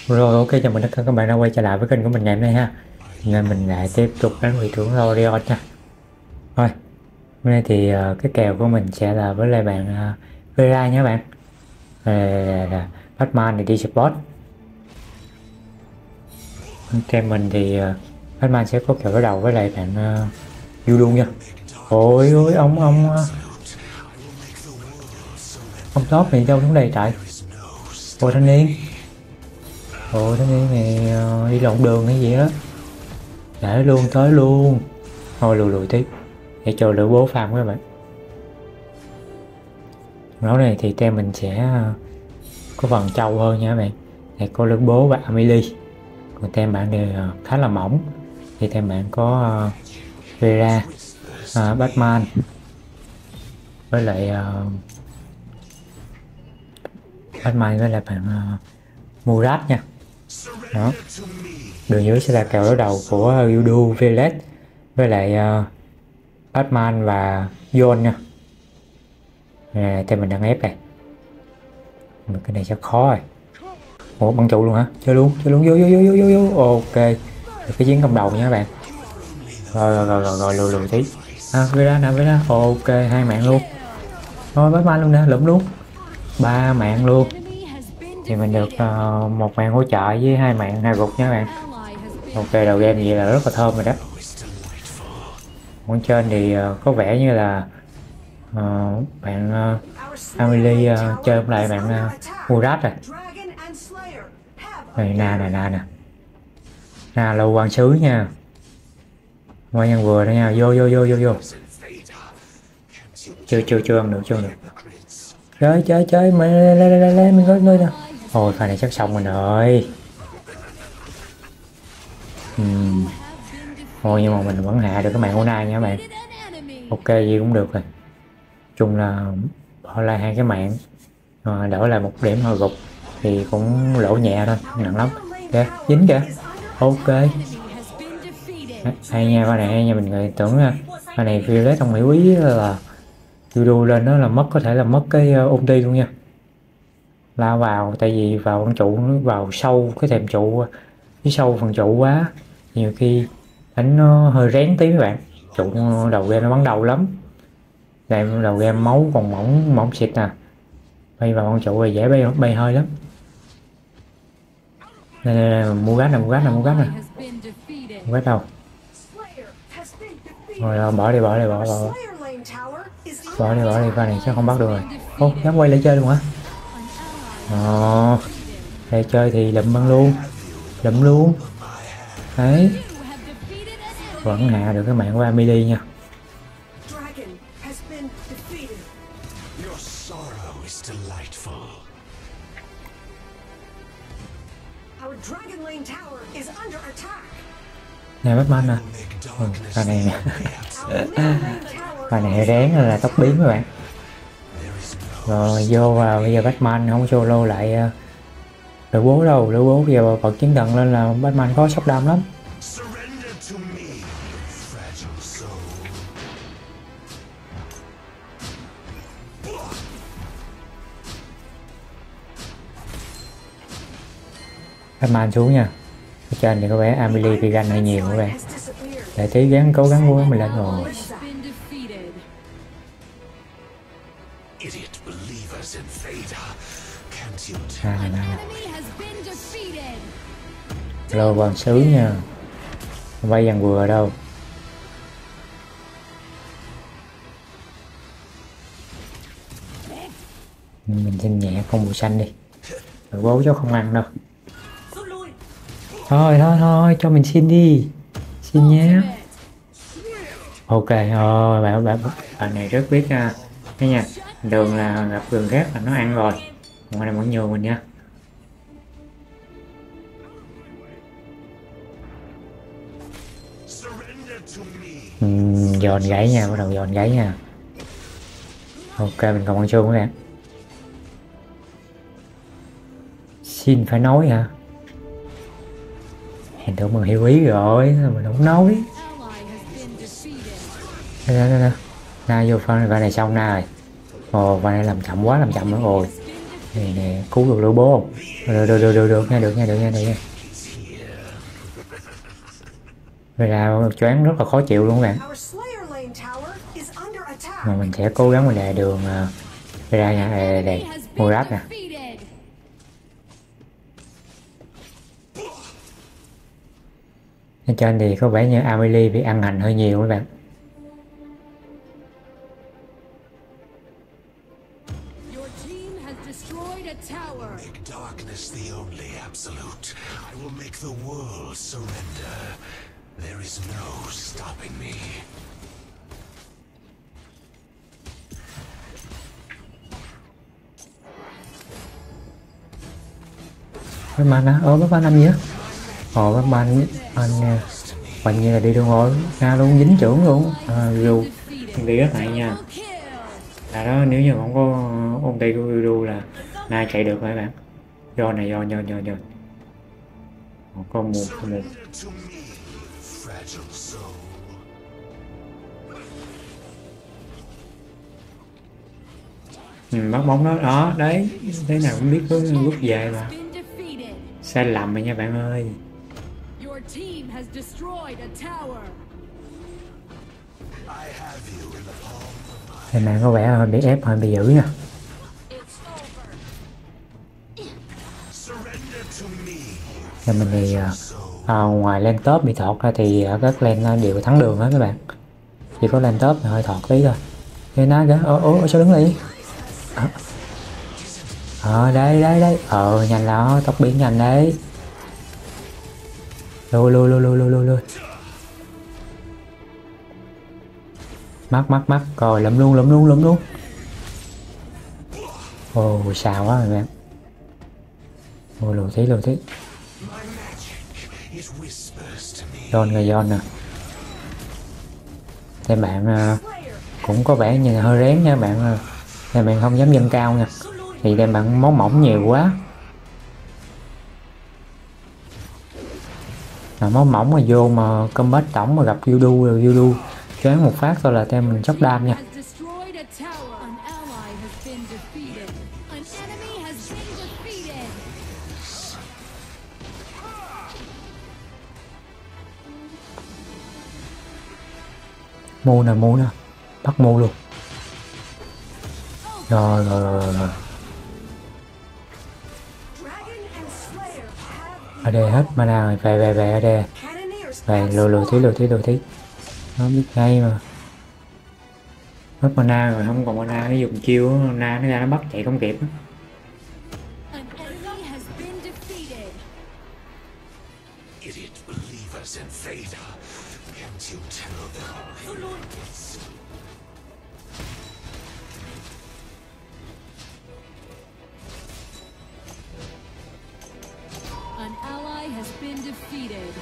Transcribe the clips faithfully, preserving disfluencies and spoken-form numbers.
Rồi, ok, chào mừng tất cả các bạn đã quay trở lại với kênh của mình ngày hôm nay ha. Nên mình lại tiếp tục đánh vị trưởng Lorion nha. Thôi, hôm nay thì uh, cái kèo của mình sẽ là với lại bạn uh, Vera nhé bạn. Là, là Batman thì đi support. Team mình thì uh, Batman sẽ có kèo đối đầu với lại bạn uh, Yu luôn nha. Ôi ôi, ông ông uh, ông top thì đâu xuống đây trời. Ôi thanh niên. Ôi thanh niên này uh, đi lộn đường hay gì đó. Để luôn, tới luôn. Thôi lùi lùi tiếp để cho lửa bố farm các bạn. Máu này thì tem mình sẽ ờ, có phần trâu hơn nha các bạn. Để có lửa bố và Amelie. Còn tem bạn thì ờ, khá là mỏng. Thì tem bạn có uh, Vera, uh, Batman với lại uh, Batman với lại bạn uh, Murat nha. Đó. Đường dưới sẽ là kèo đối đầu của Yudu, Violet với lại uh, Batman và John nha. Nè, tem mình đang ép này. Mà cái này chắc khó rồi. Ủa băng trụ luôn hả? Chơi luôn, chơi luôn, vô vô vô vô vô vô. Ok. Được cái chiến công đầu nha các bạn. Rồi rồi rồi rồi, rồi lùi lùi tí. À, Vera nè, Vera. Ok, hai mạng luôn. Rồi Batman luôn nè, lụm luôn. Ba mạng luôn. Thì mình được uh, một mạng hỗ trợ với hai mạng hai gục nha các bạn. Ok, đầu game vậy là rất là thơm rồi đó. Còn trên thì uh, có vẻ như là uh, bạn uh, Amelie uh, chơi lại bạn uh, Murat rồi. Này nè nè nè nè. Nè lâu quan sứ nha. Ngoài nhân vừa đó nha, vô vô vô vô vô. Chưa chưa chưa ăn được, chưa ăn được. Chơi chơi chơi mà lên lên lên lên mình có người nè. Ôi pha này chắc xong rồi rồi. Ừm. Thôi nhưng mà mình vẫn hạ được cái mạng Unai nha các bạn. Ok gì cũng được rồi. Chung là bỏ lại hai cái mạng à, đỡ lại một điểm hồi gục thì cũng lỗ nhẹ thôi, không nặng lắm. Kìa dính kìa. Ok hay nha, con này hay nha. Mình người tưởng con này Violet trong mỹ quý là Judo lên đó là mất, có thể là mất cái uh, ulti luôn nha. Lao vào tại vì vào con trụ, nó vào sâu cái thềm trụ, phía sâu phần trụ quá, nhiều khi đánh nó hơi rén tí các bạn. Trụ đầu game nó bắn đầu lắm. Đây đầu game máu còn mỏng mỏng xịt nè, bay vào con trụ rồi dễ bay bay hơi lắm. Đây, đây, đây mua gác nè, mua gác nè, mua gác nè, mua gác đâu rồi, rồi bỏ đi bỏ đi bỏ bỏ bỏ đi bỏ đi, pha này chắc không bắt được rồi. Ô dám quay lại chơi luôn hả? Ờ đây chơi thì lụm băng luôn, lụm luôn đấy. Vẫn hạ được cái mạng của Amelie nha. Nè Batman nè. Ừ, pha này nè. Pha này rén là tóc biến các bạn. Rồi vô vào bây giờ Batman không solo lại uh, đội bố đâu, đội bố bây giờ bật chiến thần lên là Batman có sốc đam lắm. Batman xuống nha. Ở trên thì có vẻ Amelie Pigan hơi nhiều các bạn. Để tí gắng cố gắng mua mình lên rồi. À, này, này. Lô quan sứ nha. Không phải dàn vừa đâu. Mình xin nhẹ con bù xanh đi. Rồi bố cháu không ăn đâu. Thôi thôi thôi cho mình xin đi. Xin nhé. Ok thôi bạn bạn bạn này rất biết nha. Thế nha. Đường là gặp đường khác là nó ăn rồi. Ngoài này vẫn nhường mình nha. Uhm, giòn gáy nha, bắt đầu giòn gáy nha. Ok mình còn con xương các bạn. Xin phải nói hả? Hèn tưởng mình hiểu ý rồi mình không nói. Nè nè nè. Na vô pha này, pha này xong na rồi. Ồ pha này làm chậm quá, làm chậm nữa rồi. Nè nè, cứu được lũ bố không? Được được được được được nha, được nha, được nha, được nha. Vậy là choáng rất là khó chịu luôn các bạn. Mà mình sẽ cố gắng mình đè đường uh, ra nha, đè đè Murat nè. Ở trên thì có vẻ như Amelie bị ăn hành hơi nhiều các bạn. Batman á, ơ Batman làm gì á? Ồ Batman anh hình như là đi đường rồi, ra luôn dính trưởng luôn. À, Ryu đi rất hay nha. Là đó, nếu như không có ulti của Ryu là nay chạy được rồi các bạn. Do này do do do do. Có một có một. Ừ, bắt bóng đó đó đấy, thế nào cũng biết có lúc về mà. Sai lầm rồi nha bạn ơi. Thì này có vẻ hơi bị ép, hơi bị dữ nha. Thì mình thì à, ngoài lên top bị thọt ra thì ở các lane đều thắng đường hết các bạn. Chỉ có lên top thì hơi thọt tí thôi. Cái ná kìa, ồ ồ sao đứng lại? Ờ à, đây đây đây, ờ nhanh đó, tốc biến nhanh đấy. Lui lui lui lui lui lui lui. Mắc mắc mắc, rồi lụm luôn lụm luôn lụm luôn. Ồ xào quá rồi bạn. Ồ lùi tí lùi tí. John rồi John nè. Thì bạn uh, cũng có vẻ như hơi rén nha bạn. Thì bạn không dám dâng cao nha. Thì đem bạn máu mỏng nhiều quá. Mà máu mỏng mà vô mà combat tổng mà gặp Yudu rồi Yudu choáng một phát thôi là tem mình chóc đam nha. Mu nè, mu nè, bắt mu luôn. Rồi rồi rồi rồi. Ở đây hết mana rồi, về về về ở đây. Về lùi lùi tí lùi tí lùi tí. Nó biết ngay mà. Hết mana rồi, không còn mana để dùng chiêu, mana nó ra nó bắt chạy không kịp. An ally has been defeated.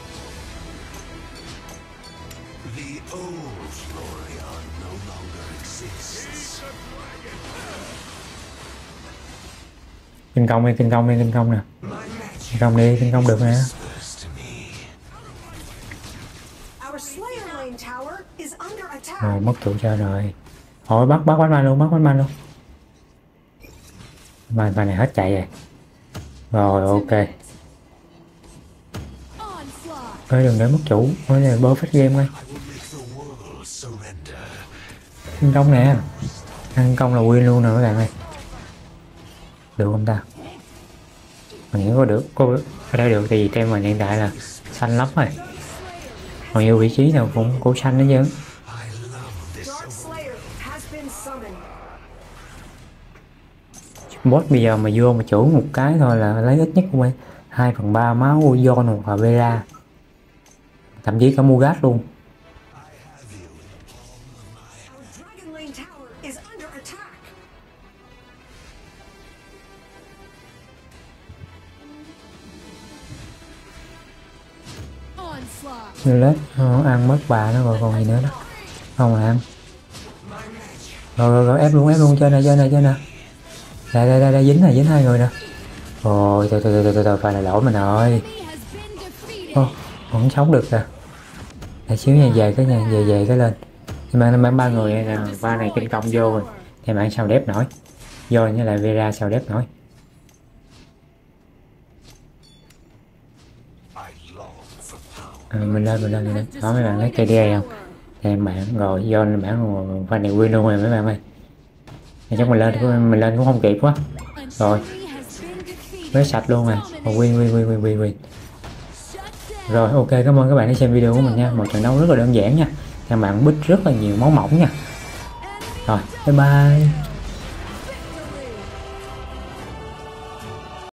The old Florian no longer exists. Kinh công đi, kinh công đi, kinh công nè. Kinh công đi, kinh công được nè. Rồi mất trụ cho rồi. Thôi bắt bắt bắt man luôn, bắt bắt man luôn. Mà bài này hết chạy rồi. Rồi ok. Ê đừng để mất chủ, mới này perfect game ngay. Kinh công nè. Ăn công là win luôn nè các bạn ơi. Được không ta? Mình nghĩ có được, có ở đây được thì tem mình hiện tại là xanh lắm rồi. Còn nhiều vị trí nào cũng cũng xanh đó chứ. Boss bây giờ mà vô mà chủ một cái thôi là lấy ít nhất cũng phải hai phần ba máu John hoặc là Vera, thậm chí cả Murat luôn. Lết nó ăn mất bà nó rồi còn gì nữa đó không là ăn. Rồi rồi, rồi ép luôn ép luôn trên này trên này trên nè. Đây đây đây, đây dính này dính hai người nè. Rồi từ từ từ từ từ phải là lỗi mình rồi. Ô không sống được rồi. Để xíu nha, về cái nhà về về cái lên. Nhưng mà mang ba người nè, ba này kinh công vô rồi thì bạn sao đép nổi. Vô như lại Vera sao đép nổi. À, mình lên mình lên mình lên đó mấy bạn thấy cây đê không em bạn rồi do bạn pha này win luôn rồi mấy bạn ơi. Thì chắc mình lên mình lên cũng không kịp quá rồi với sạch luôn rồi. Ồ, win win win win win win rồi. Ok, cảm ơn các bạn đã xem video của mình nha. Một trận đấu rất là đơn giản nha, các bạn bích rất là nhiều máu mỏng nha. Rồi bye bye.